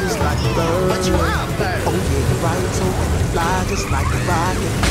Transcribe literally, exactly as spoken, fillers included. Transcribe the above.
just like a bird. But you are a bird. Oh yeah, you're right, so fly just like a rocket.